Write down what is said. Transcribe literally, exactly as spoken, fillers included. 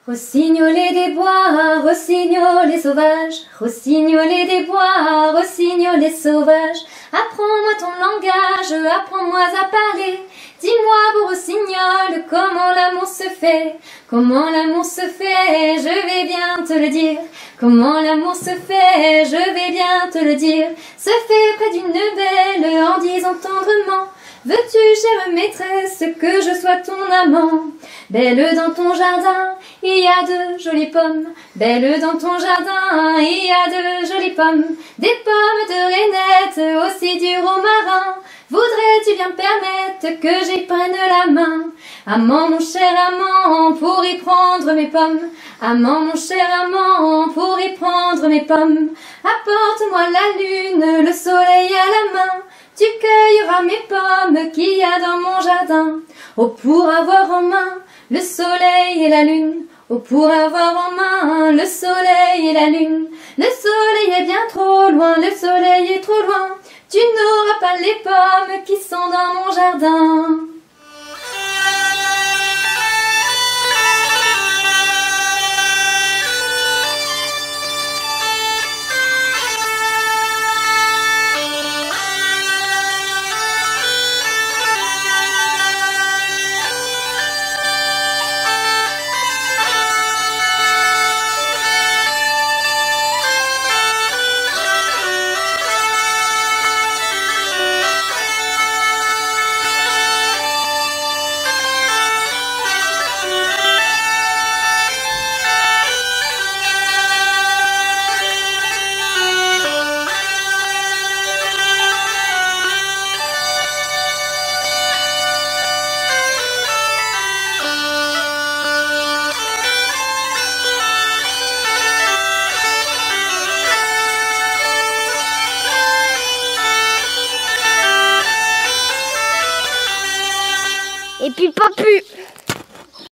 Rossignoler des bois, rossignoler sauvage, rossignoler des bois, rossignoler sauvage. Apprends-moi ton langage, apprends-moi à parler. Dis-moi, beau rossignol, comment l'amour se fait. Comment l'amour se fait, je vais bien te le dire. Comment l'amour se fait, je vais bien te le dire. Se fait près d'une belle en disant tendrement: veux-tu, chère maîtresse, que je sois ton amant? Belle, dans ton jardin, il y a de jolies pommes. Belle, dans ton jardin, il y a de jolies pommes. Des pommes de rainette, aussi du romarin. Voudrais-tu bien permettre que j'y prenne la main? Amant, mon cher amant, pour y prendre mes pommes. Amant, mon cher amant, pour y prendre mes pommes. Apporte-moi la lune, le soleil à la main. Tu cueilleras mes pommes qu'il y a dans mon jardin. Oh, pour avoir en main le soleil et la lune. Oh, pour avoir en main le soleil et la lune. Le soleil est bien trop loin, le soleil est trop loin. Tu n'auras pas les pommes qui sont dans mon jardin. Et puis pas plus.